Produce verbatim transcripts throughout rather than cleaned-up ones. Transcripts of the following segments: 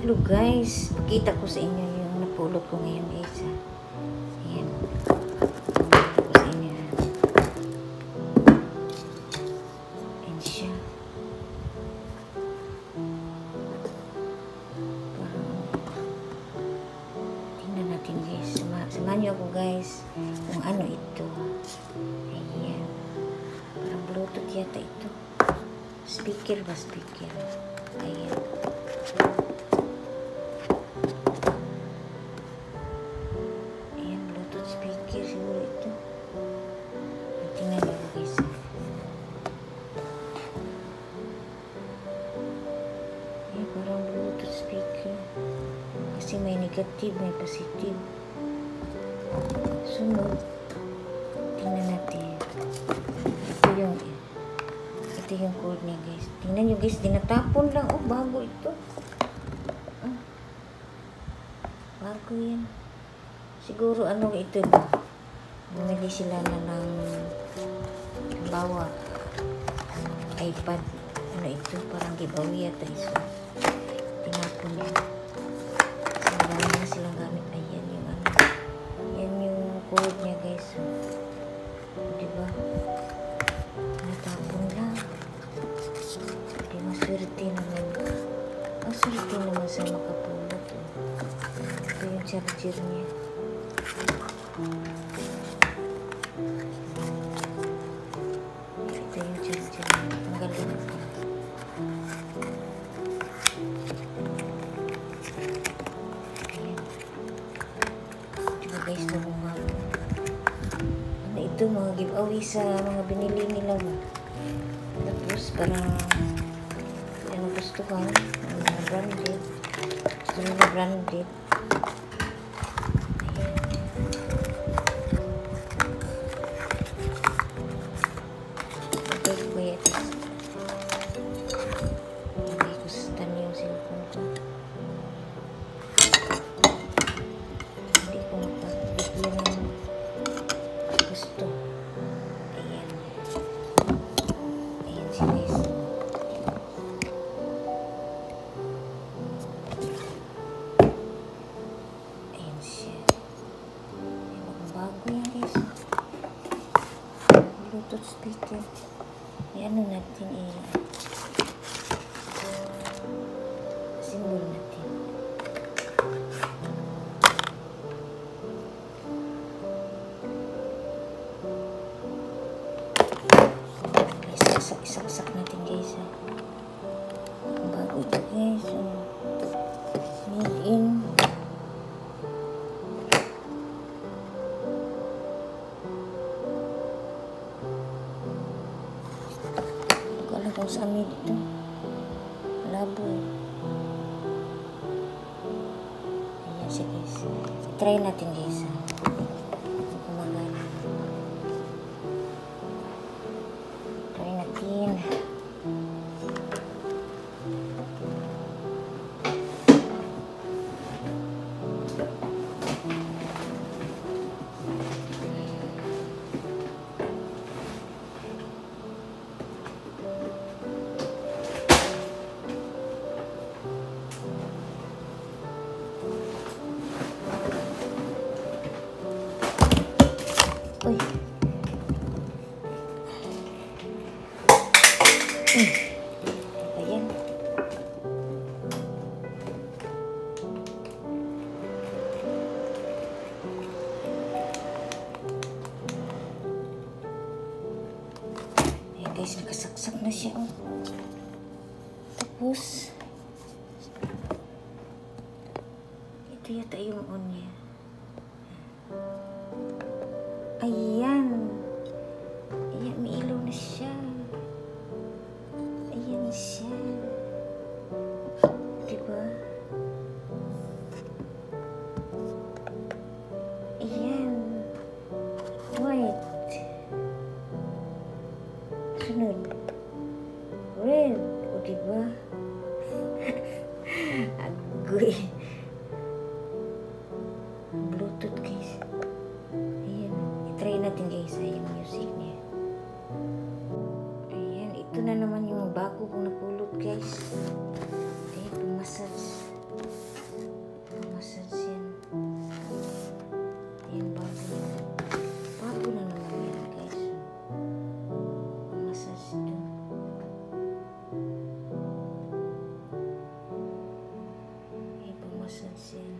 Hello guys, pakita ko sa inyo yung napulot ko ngayon guys. Ayan. Pakita ko sa inyo. Ayan siya. Parang, tingnan natin guys. Sama, samahan niyo ako guys kung ano ito. Ayan. Parang bluetooth yata ito. Speaker ba? Speaker. Ayan. Ayan, bluetooth speaker siguro ito. Tingnan niyo guys. Ayan, parang bluetooth speaker. Kasi may negative, may positive. Sunod. Tingnan natin. Ito yung ito yung cord niya guys. Tingnan nyo guys, dinatapon lang. Oh, bago ito. Ah, bago yan. Siguro ano ito ba? Bumili sila na ng bawa iPad. Ano ito? Parang giveaway yata iso. Tinapon niya. Kasi marami na silang gamit. Ayan yung ano. Yan yung cord niya guys. So, diba? Natapon lang. Hindi maswerte naman. Maswerte naman sa makapulot. Oh. Ito yung charger niya. Ito yung charger niya. Tanggalin ito. Ayan. Diba guys, nabuha ko. Ano ito? Mga giveaway sa mga binili nila mo. Tapos parang ano gusto ko mga branded. Gusto nila branded. Okay, kuya. Hindi ko stan yung cellphone ko. Hindi ko mapag-video ng gusto. Ayan. Ayan si guys. Ayan siya. Ayan, bago yan guys. Bluetooth speaker. Ayan, ano natin eh. Simbol natin. Isak-isak natin guys. Bago ito guys. Made in wala kung saan made ito. Labo. Ayan siya guys. Try natin guys. Kumagana. Try natin. Uy. Hmm. Ayan. Ayan guys, nakasaksak na siya. Oh. Tapos, ito yata yung on niya. Ayan. Ayan, may ilaw na siya. Ayan siya. Diba? Ayan. White. Sunod. Red. O diba? Agoy. Bluetooth guys. Ayan. I-try natin guys yung music niya. Ayan. Ito na naman yung bago kong napulot guys. Ayan. Massage. Massage yan. Yan, bago na. Bago na naman yan, guys. Massage ito. Massage yan.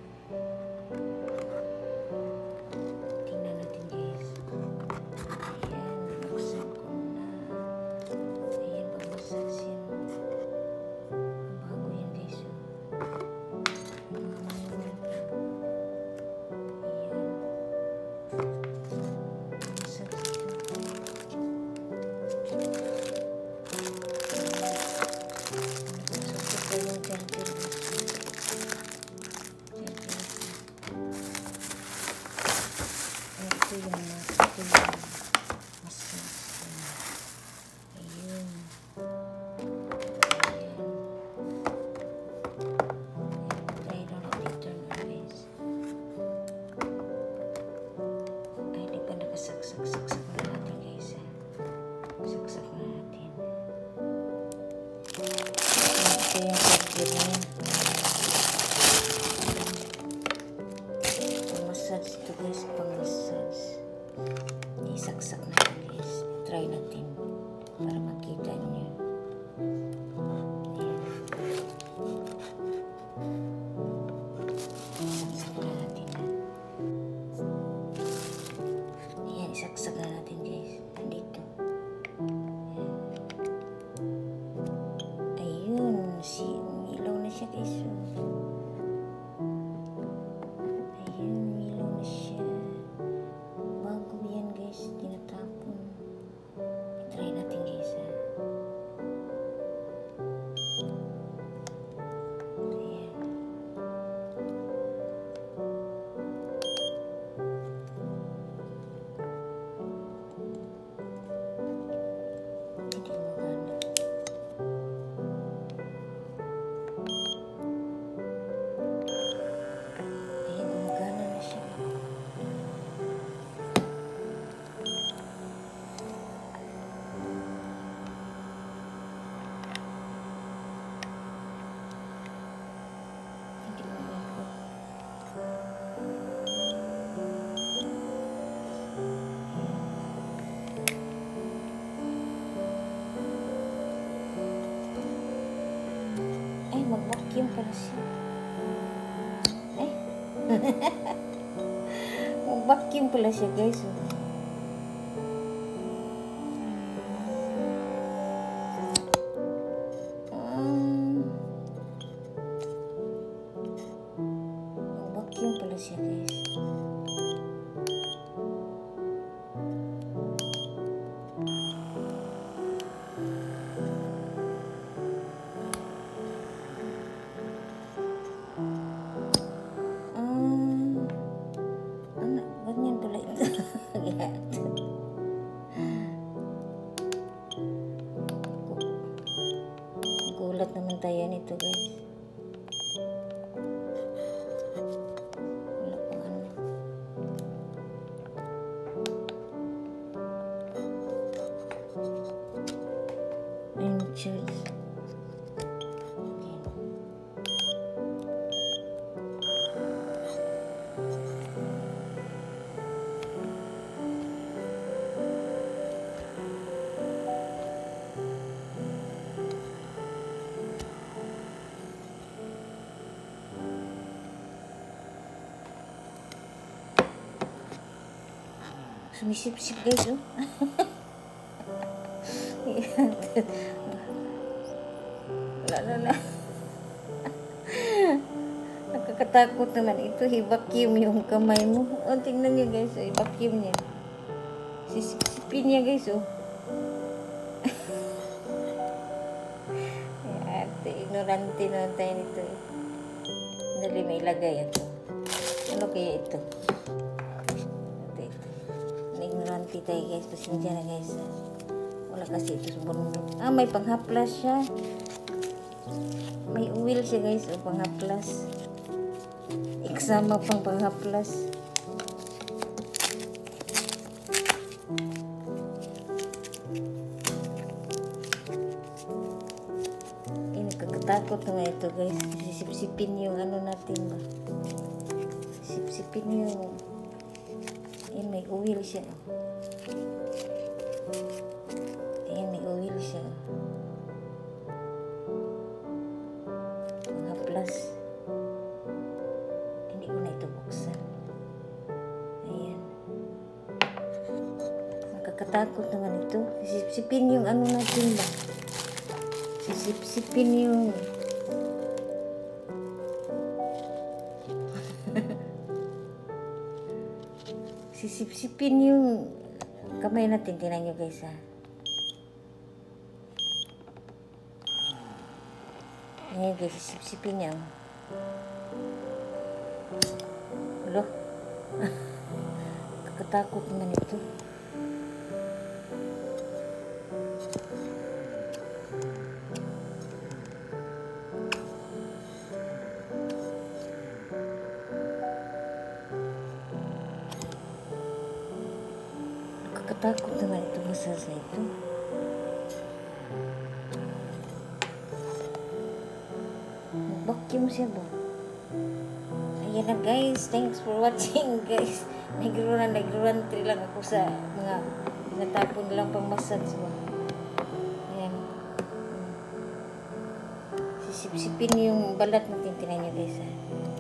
Tingnan natin, guys. Ayan, buksan ko na. Ayan, pag-massage yan. Bago yan, guys. Mga manual pa. Ayan. Massage ito. Susok ko yung charger. Ito yung ito yung massage. Ayun. Ayan. Try na dito na, guys. Ay, di pa nakasaksak-saksak na natin, guys. Saksak na natin. Ito yung charger niya. Massage ito, guys, pang massage. Isaksak natin, guys. Try natin para makita niyo. Ayan. Isaksak na natin. Ayan, isaksak na natin, guys. Nandito. Ayun, si umilaw na siya, guys. Try natin, guys. Ayan. Hindi magana. Ayan, gumagana na siya. Ay, mag-vacuum pala siya. Ay. Mag-vacuum pala siya, guys. Um, mag-vacuum pala siya, guys. Gulat naman tayo nito, guys. Wala pang ano. I'm choose. Sumisip-sip, guys, oh. Wala, wala. Nakakatakot naman. Ito, i-vacuum yung kamay mo. Oh, tingnan niyo, guys. Oh, i-vacuum niya. Sisipin niya, guys, oh. Ate, ignorante naman tayo nito, eh. Dali, may ilagay ito. Ano kaya ito? Ignorante tayo, guys. Pasensya na, guys. Wala kasi ito sa bundok. Ah, may panghaplas siya. May oil siya, guys. O, panghaplas. Iksama pang panghaplas. Ini Nakakatakot naman ito guys. Sisip-sipin yung ano natin ba. Sisip-sipin yung. Ayan, may oil siya. Ayan, may oil siya. Mga plus. Hindi ko na ito buksan. Ayan. Nakakatakot naman ito. Sisip-sipin yung ano natin ba. Sisip-sipin yung sisip-sipin yung kamay natin. Tingnan nyo guys ha. Ayan guys, sisip-sipin niya. Loh. Kakatakot naman ito. Takot naman ito massage na ito. Vacuum siya ba? Ayan na guys. Thanks for watching guys. Nagruran, nagruran tri lang ako sa mga natapon lang pang massage ba. Ayan. Sisip-sipin yung balat natin. Tingnan nyo guys ha.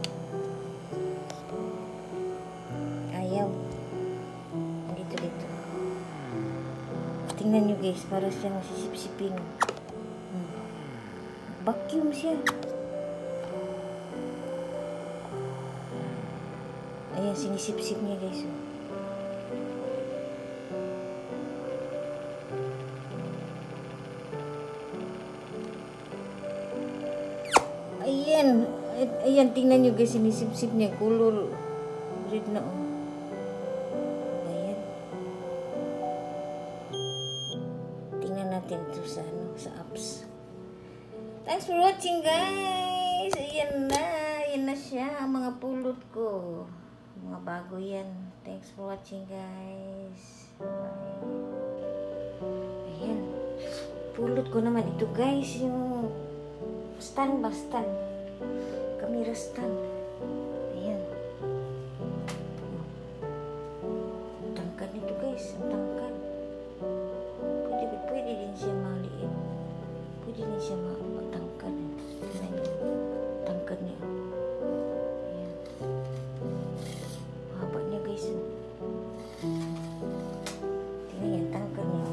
Ayaw. Dito dito. Tingnan nyo guys, para siyang sisip-sipin. Hmm. Vacuum siya. Ayan, sinisip-sip niya guys. Ayan. Ayan, tingnan nyo guys, sinisip-sip niya. Color red na oh. Natin ito sa ano, sa apps. Thanks for watching guys. Ayan na, ayan na siya mga pulot ko. Mga bago yan. Thanks for watching guys. Bye. Ayan. Pulot ko naman ito guys, yung stand ba stand? Camera stand. Ayan. Ang tangkad nito guys, ang tangkad. Pwede din siya maliit. Pwede din siya matangkad. Tangkad niya. Ayan. Mahaba niya guys. Tingnan yan, tangkad niya.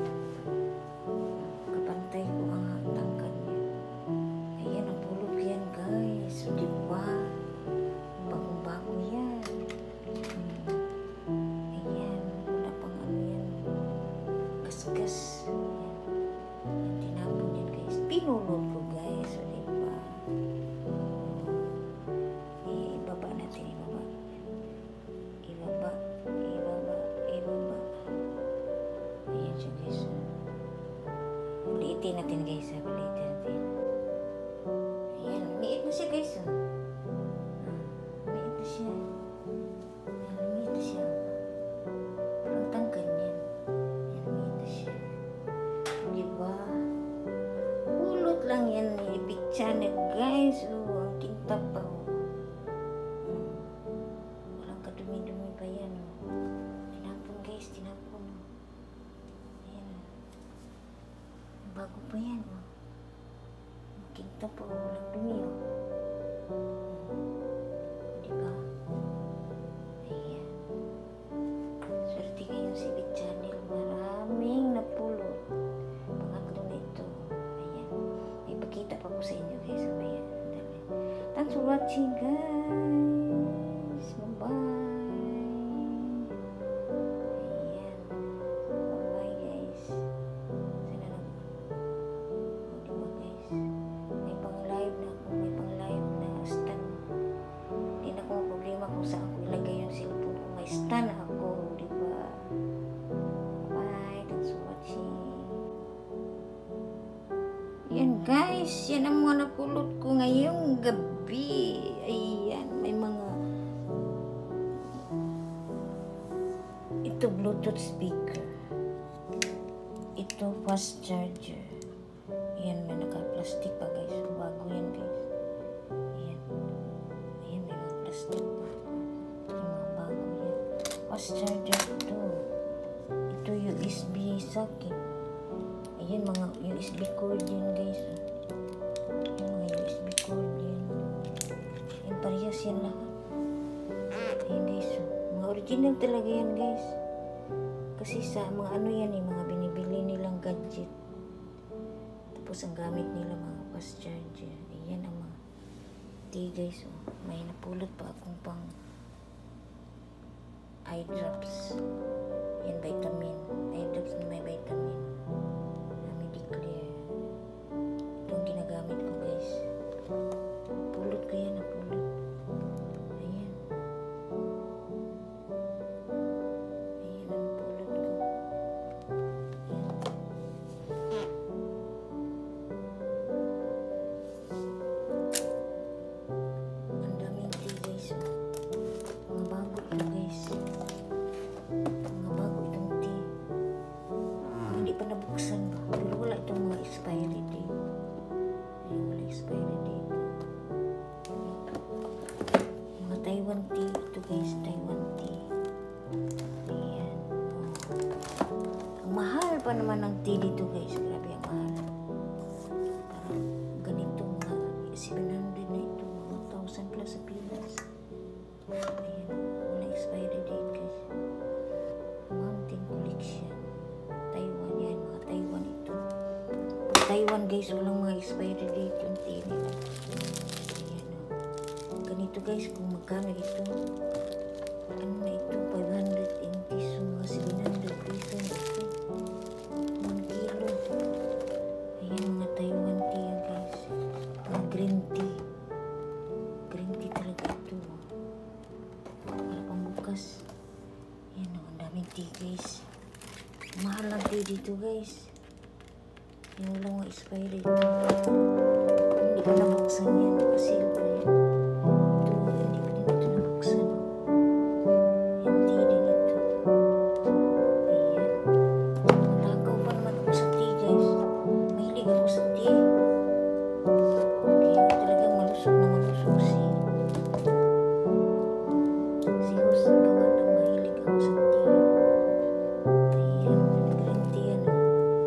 Kapantay ko ang tangkad niya. Ayan, ang pulot yan guys. So, diba? Bagong-bago yan. Ayan, wala pang ano yan. Gas-gas. Pinulot ko guys, so diba? Ibaba natin, ibaba. Ibaba, ibaba, ibaba. Ayan siya guys. Ulitin natin guys, ha? Ulitin natin. Ayan, umiit na siya guys. Ha? Umiit na siya. Ayan, umiit na siya. Parang tangkad niyan. Ayan, umiit na siya. Diba? Lang yan ni Big Channel guys. Oh, ang kinta pa oh. Hmm. Walang kadumi-dumi pa yan oh. Tinapon guys, tinapon oh. Ayan oh. Bago pa yan oh. Ang kinta pa oh, walang dumi oh. Hmm. Diba? Ayan. Swerte ngayon si Big Channel. Maraming napulot. Pangatlo na ito. Ipakita pa ko sa inyo guys. Mamaya. Thanks for watching guys. Bye-bye. Ayan. Bye-bye guys. Sana lang. O diba guys. May pang live na ako. May pang live na stand. Hindi na ko problema kung saan ko ilagay yung cellphone ko. May stand ako. Diba? Bye. Thanks for watching. Yan guys, yan ang mga napulot ko ngayong gabi. Ayan, may mga ito Bluetooth speaker. Ito fast charger. Yan, may naka-apply. plastic pa guys. Bago yan guys. Ayan. Ayan, may mga plastic pa. Yung mga bago yan. Fast charger ito. Ito U S B socket. Ayan, mga U S B cord yan guys. Ayan, mga U S B cord yan. Ayan, parehas yan lahat. Ayan guys. Mga original talaga yan guys. Kasi sa mga ano yan eh, mga binibili nilang gadget. Tapos ang gamit nila mga fast charger. Ayan ang mga tea guys. Oh. May napulot pa akong pang eye drops. Yan vitamin. Eye drops na may vitamin. Na Mediclear. Ito ang ginagamit ko guys. Pulot ko yan. Napulot. Ayan. Ayan ang pulot ko. Ang daming tea guys. Mga bago ito guys. Mga bago itong tea. Hindi pa nabuksan ba? Pero wala itong mga expiry date. Ay, wala expiry date. Mga Taiwan tea. Ito guys, Taiwan tea. Ayan. Oh. Ang mahal pa naman ng tea dito guys. Grabe ang mahal. Parang ganito mga seven hundred na ito. one thousand plus sa Pilas. Ayan. Wala expiry date guys. Mountain Collection. Taiwan yan. Mga Taiwan ito. Pag Taiwan guys, walang mga expiry date yung tea nila. Ayan o. Ganito guys, kung magkano ito. Ano na ito? five hundred in piso. Mga seven hundred piso na ito. one kilo. Ayan mga Taiwan tea yan guys. Mga green tea. Green tea talaga ito. Wala pang bukas. Ayan o. Ang daming tea guys. Mahal lang tea dito guys. Yung walang mga expiry dito. Hindi pa nabuksan yan. Nakasil pa yan. Ito, hindi pa din ito nabuksan. Yan, tea din ito. Ayan. Matakaw pa naman ako sa tea guys. Mahilig ako sa tea. Kaya talagang malusog na malusog si si host gawa ng mahilig ako sa tea. Ayan, green tea yan o.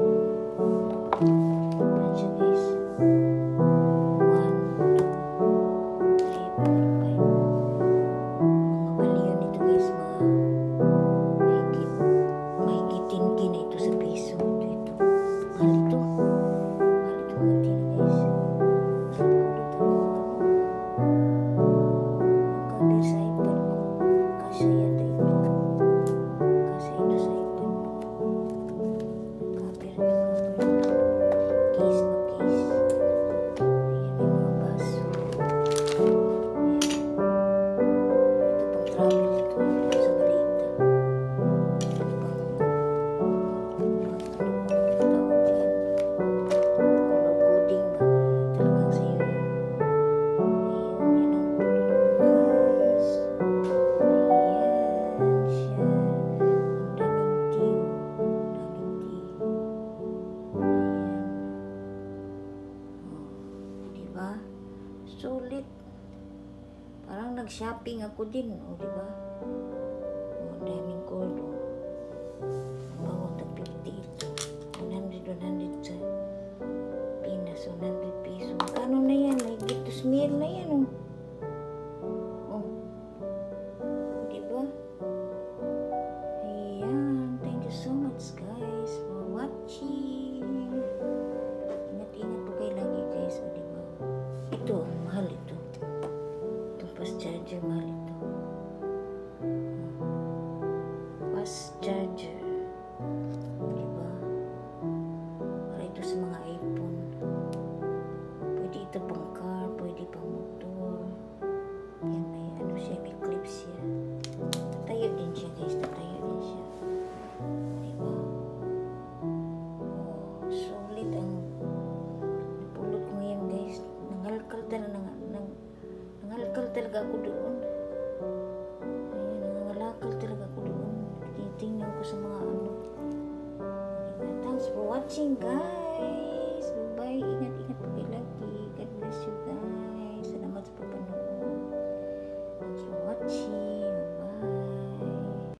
Ayan siya guys. one, two, three, four, five. Mga baliyon nito guys. Mga mahigit. Mahigit tinggi na ito sa piso. Ito, ito. Mahal ito. Mahal ito mga tea na guys. Ulit ako. Ang cover sa iPad mo. Kasya yata ito. Kasya ito sa iPad mo. Cover na cover. Case na case. Ayan, may mga baso. Ayan. Ito pang travel ito. Ito sa balita. Ito pang pang ano ko tawag dyan. Color coding ba? Talagang sa'yo yan. Ayan, yan ang pulot ko guys. Ayan siya. Ang daming tea. Ang daming tea. Ayan. Oh, diba? Sulit. Parang nag-shopping ako din. O, diba? Oh, ang daming gold. Oh. Ang bawat tag fifty ito. one hundred, one hundred sa Pinas. one hundred piso. Magkano na yan? May gitos meal na yan. Oh. Oh. Diba? Ayan. Thank you so much guys for watching. Ingat-ingat po kayo lagi guys. O, diba? Ito, mahal ito. Itong fast charger, mahal ito. Fast charger. Diba? Para ito sa mga iPhone. Pwede ito pang car, pwede pang motor. Yan, may ano siya, may clip siya. Tatayo din siya guys, tatayo din siya. Diba? Oh, solid ang napulot ko ngayon guys. Nangalkal talaga, nang, nang, nangalkal talaga ako doon. Ayan, nangalakal talaga ako doon. Tinitingnan ko sa mga ano. Diba? Thanks for watching guys. Bye. ay ingat-ingat po kayo